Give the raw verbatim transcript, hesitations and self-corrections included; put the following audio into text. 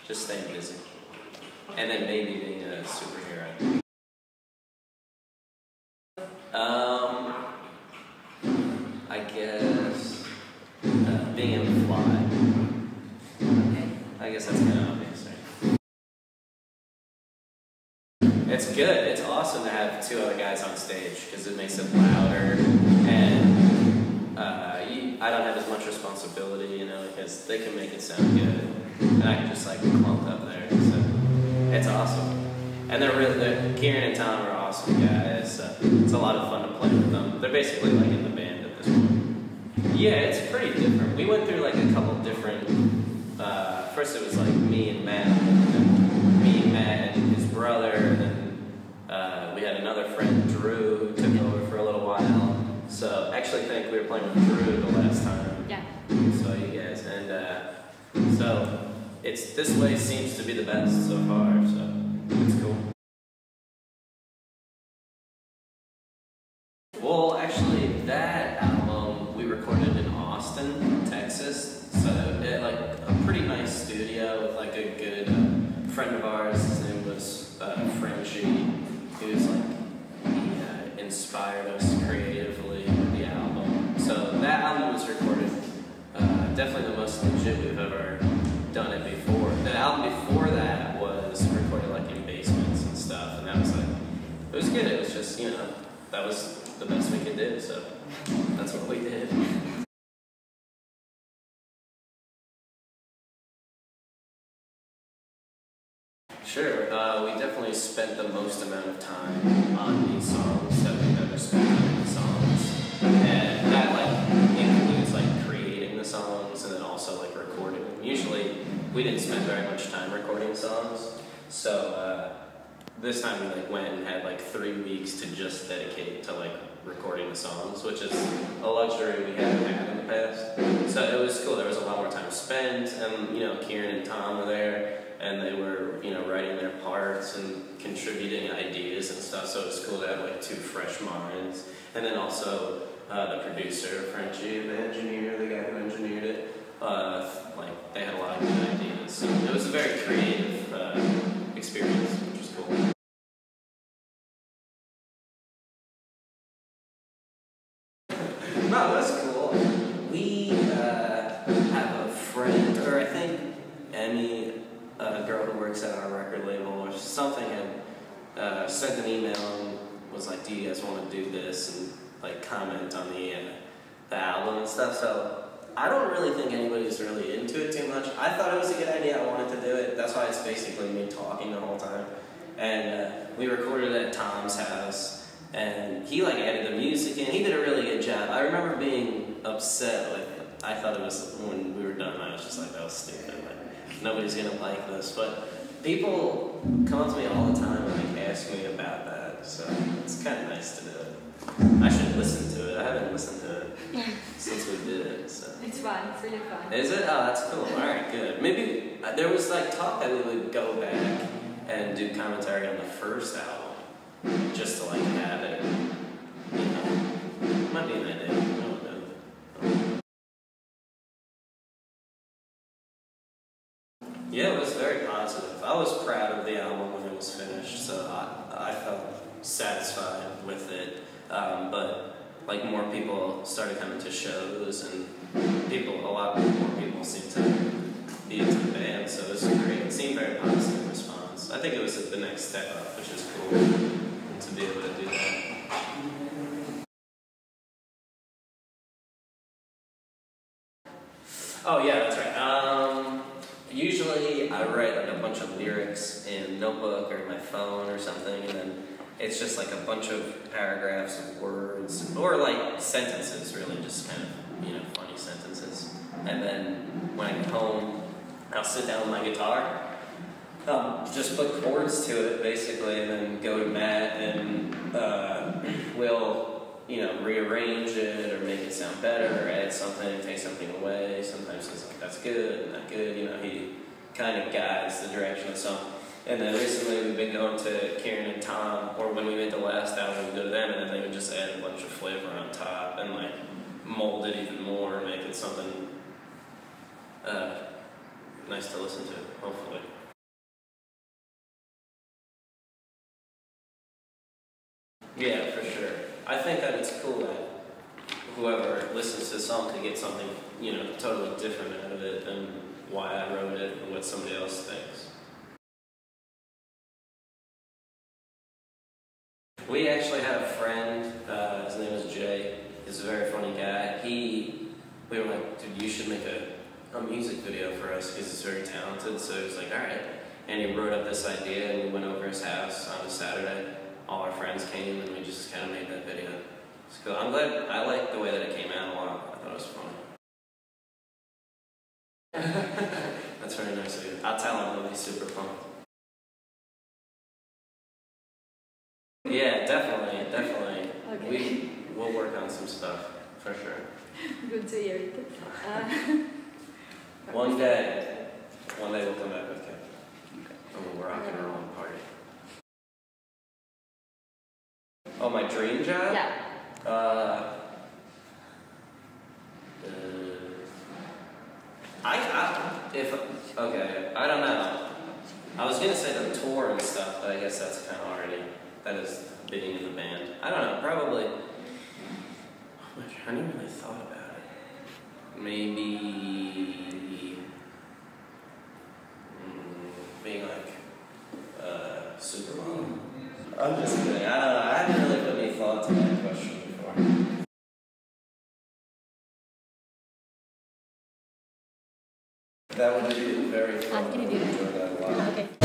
just staying busy. And then maybe being a superhero. Um, I guess uh, being able to fly. Okay. I guess that's kind of obvious, right? It's good. It's awesome to have two other guys on stage because it makes it louder, and uh, you, I don't have as much responsibility, you know, because they can make it sound good, and I can just like clump up there. So it's awesome. And they're really, they're, Kieran and Tom are awesome guys. So it's a lot of fun to play with them. They're basically like in the band at this point. Yeah, it's pretty different. We went through like a couple different. Uh, first, it was like me and Matt, and then me, Matt, and his brother. And then uh, we had another friend, Drew, who took over for a little while. So I actually think we were playing with Drew the last time. Yeah. So you guys, and uh, so it's this way seems to be the best so far. So. It's cool. Well, actually, that album we recorded in Austin, Texas. So it like a pretty nice studio with like a good uh, friend of ours. His name was uh, Frenchie. He was like he uh, inspired us creatively with the album. So that album was recorded uh, definitely the most legit we've ever done it before. The album before that was recorded like in basements and stuff, and that was like, it was good. It was just, you know, that was the best we could do, so that's what we did. Sure, uh, we definitely spent the most amount of time on these songs that we've ever spent on these songs, and that like includes like creating the songs and then also like recording them. Usually, we didn't spend very much time recording songs, so uh, this time we like went and had like three weeks to just dedicate to like recording the songs, which is a luxury we haven't had in the past. So it was cool. There was a lot more time spent, and you know, Kieran and Tom were there, and they were, you know, writing their parts and contributing ideas and stuff. So it was cool to have like two fresh minds, and then also uh, the producer Frenchie, the engineer, the guy who engineered it. Uh, like they had a lot of good ideas. So it was a very creative uh, experience, which was cool. No, it was cool. We uh, have a friend, or I think Emmy, a girl who works at our record label or something, had uh, sent an email and was like, "Do you guys want to do this?" and like comment on the uh, the album and stuff. So. I don't really think anybody's really into it too much. I thought it was a good idea. I wanted to do it. That's why it's basically me talking the whole time. And uh, we recorded it at Tom's house, and he like added the music in. He did a really good job. I remember being upset with. I thought it was when we were done. I was just like, that was stupid. Like nobody's gonna like this. But people come up to me all the time and like ask me about that. So it's kind of nice to do it. I should listen to it. I haven't listened to it since we did it. So. It's fun. It's really fun. Is it? Oh, that's cool. All right, good. Maybe uh, there was like talk that we would go back and do commentary on the first album, just to like have it. You know, might be an idea. I don't know. Yeah, it was very positive. I was proud of the album when it was finished, so I I felt satisfied with it. Um, but like more people started coming to shows, and people, a lot more people seemed to be into the band, so it was great. It seemed very positive response. I think it was the next step up, which is cool to be able to do that. Oh yeah, that's right. Um, usually I write like a bunch of lyrics in a notebook or my phone or something, and then it's just like a bunch of paragraphs of words, or like sentences, really, just kind of, you know, funny sentences. And then when I get home, I'll sit down with my guitar, um, just put chords to it, basically, and then go to Matt, and uh, we'll, you know, rearrange it, or make it sound better, or add something, take something away. Sometimes he's like, that's good, not good, you know, he kind of guides the direction of the song. And then recently we've been going to Kieran and Tom, or when we made the last album, we'd go to them, and then they would just add a bunch of flavor on top, and like mold it even more, make it something uh, nice to listen to, hopefully. Yeah, for sure. I think that it's cool that whoever listens to the song could get something, you know, totally different out of it than why I wrote it or what somebody else thinks. We actually had a friend, uh, his name is Jay. He's a very funny guy. He, we were like, dude, you should make a, a music video for us because he's very talented. So he was like, all right. And he wrote up this idea and we went over his house on a Saturday. All our friends came and we just kind of made that video. It's cool. I'm glad, I like the way that it came out a lot. I thought it was funny. That's very nice of you. I'll tell him, he'll be super pumped. Yeah, definitely, definitely. Okay. We, we'll work on some stuff, for sure. Good to hear it. Uh, One day, one day we'll come back with Kevin. And we'll rock and roll and party. Oh, my dream job? Yeah. Uh, uh, I, I, if, okay, I don't know. I was gonna say the tour and stuff, but I guess that's kind of already, that is being in the band. I don't know, probably, oh my, I never really thought about it. Maybe, mm, being like, uh, supermodel. I'm just kidding, I don't know, I haven't really put any thought to that question before. That would be very fun. I'm gonna do it. Enjoy that a lot. Okay.